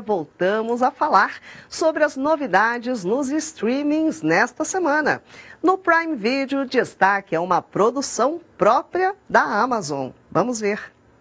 Voltamos a falar sobre as novidades nos streamings nesta semana. No Prime Video, destaque é uma produção própria da Amazon. Vamos ver.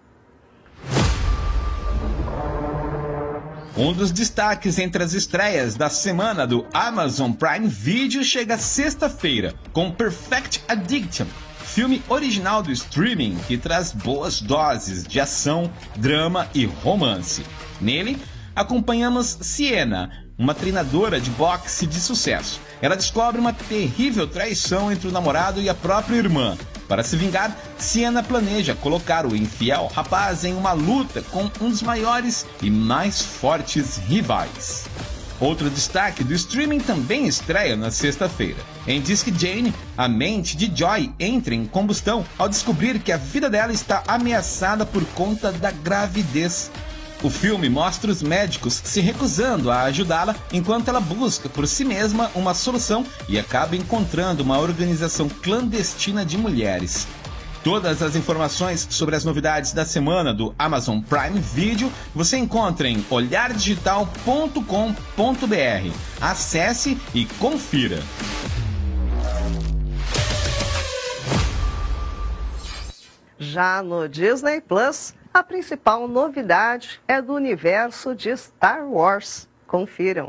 Um dos destaques entre as estreias da semana do Amazon Prime Video chega sexta-feira com Perfect Addiction, filme original do streaming que traz boas doses de ação, drama e romance. Nele, acompanhamos Sienna, uma treinadora de boxe de sucesso. Ela descobre uma terrível traição entre o namorado e a própria irmã. Para se vingar, Sienna planeja colocar o infiel rapaz em uma luta com um dos maiores e mais fortes rivais. Outro destaque do streaming também estreia na sexta-feira. Em Disque Jane, a mente de Joy entra em combustão ao descobrir que a vida dela está ameaçada por conta da gravidez. O filme mostra os médicos se recusando a ajudá-la enquanto ela busca por si mesma uma solução e acaba encontrando uma organização clandestina de mulheres. Todas as informações sobre as novidades da semana do Amazon Prime Video você encontra em olhardigital.com.br. Acesse e confira. Já no Disney Plus, a principal novidade é do universo de Star Wars. Confiram.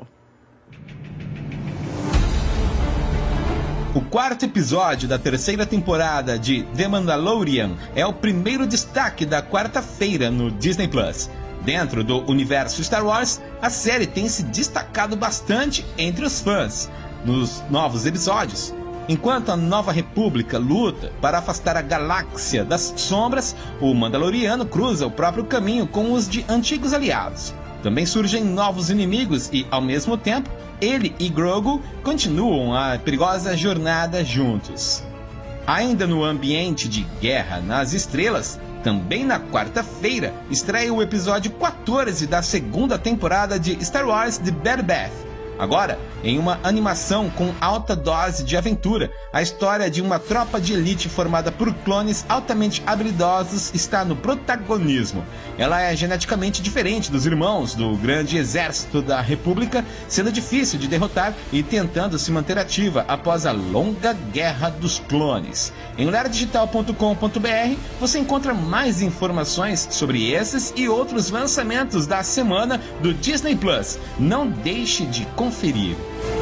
O quarto episódio da terceira temporada de The Mandalorian é o primeiro destaque da quarta-feira no Disney Plus. Dentro do universo Star Wars, a série tem se destacado bastante entre os fãs. Nos novos episódios, enquanto a Nova República luta para afastar a galáxia das sombras, o Mandaloriano cruza o próprio caminho com os de antigos aliados. Também surgem novos inimigos e, ao mesmo tempo, ele e Grogu continuam a perigosa jornada juntos. Ainda no ambiente de Guerra nas Estrelas, também na quarta-feira, estreia o episódio 14 da segunda temporada de Star Wars The Bad Batch. Agora, em uma animação com alta dose de aventura, a história de uma tropa de elite formada por clones altamente habilidosos está no protagonismo. Ela é geneticamente diferente dos irmãos do grande exército da República, sendo difícil de derrotar e tentando se manter ativa após a longa guerra dos clones. Em olhardigital.com.br você encontra mais informações sobre esses e outros lançamentos da semana do Disney Plus. Não deixe de conferir.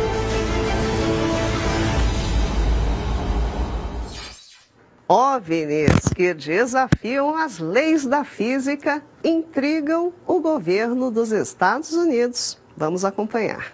OVNIs que desafiam as leis da física intrigam o governo dos Estados Unidos. Vamos acompanhar.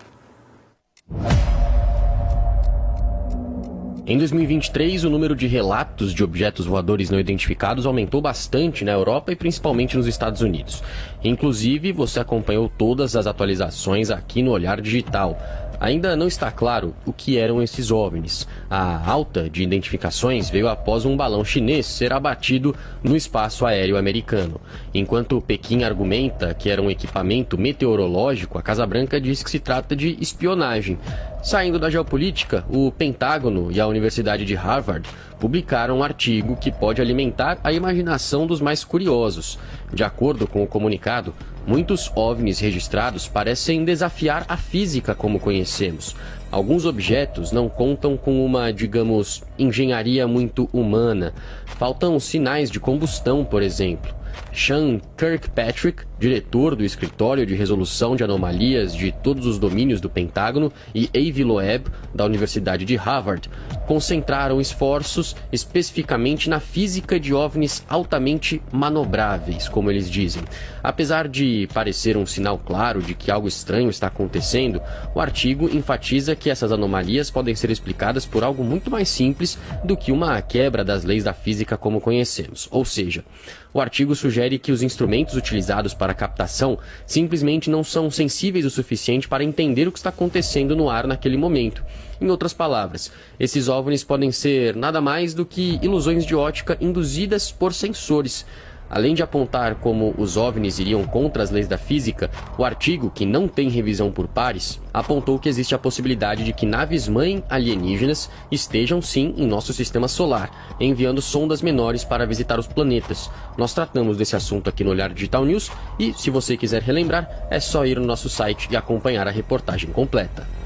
Em 2023, o número de relatos de objetos voadores não identificados aumentou bastante na Europa e principalmente nos Estados Unidos. Inclusive, você acompanhou todas as atualizações aqui no Olhar Digital. Ainda não está claro o que eram esses OVNIs. A alta de identificações veio após um balão chinês ser abatido no espaço aéreo americano. Enquanto Pequim argumenta que era um equipamento meteorológico, a Casa Branca diz que se trata de espionagem. Saindo da geopolítica, o Pentágono e a Universidade de Harvard publicaram um artigo que pode alimentar a imaginação dos mais curiosos. De acordo com o comunicado, muitos OVNIs registrados parecem desafiar a física como conhecemos. Alguns objetos não contam com uma, digamos, engenharia muito humana. Faltam sinais de combustão, por exemplo. Sean Kirkpatrick, diretor do Escritório de Resolução de Anomalias de todos os domínios do Pentágono, e Avi Loeb, da Universidade de Harvard, concentraram esforços especificamente na física de OVNIs altamente manobráveis, como eles dizem. Apesar de parecer um sinal claro de que algo estranho está acontecendo, o artigo enfatiza que essas anomalias podem ser explicadas por algo muito mais simples do que uma quebra das leis da física como conhecemos. Ou seja, o artigo sugere que os instrumentos utilizados para a captação simplesmente não são sensíveis o suficiente para entender o que está acontecendo no ar naquele momento. Em outras palavras, esses OVNIs podem ser nada mais do que ilusões de ótica induzidas por sensores. Além de apontar como os OVNIs iriam contra as leis da física, o artigo, que não tem revisão por pares, apontou que existe a possibilidade de que naves-mãe alienígenas estejam sim em nosso sistema solar, enviando sondas menores para visitar os planetas. Nós tratamos desse assunto aqui no Olhar Digital News e, se você quiser relembrar, é só ir no nosso site e acompanhar a reportagem completa.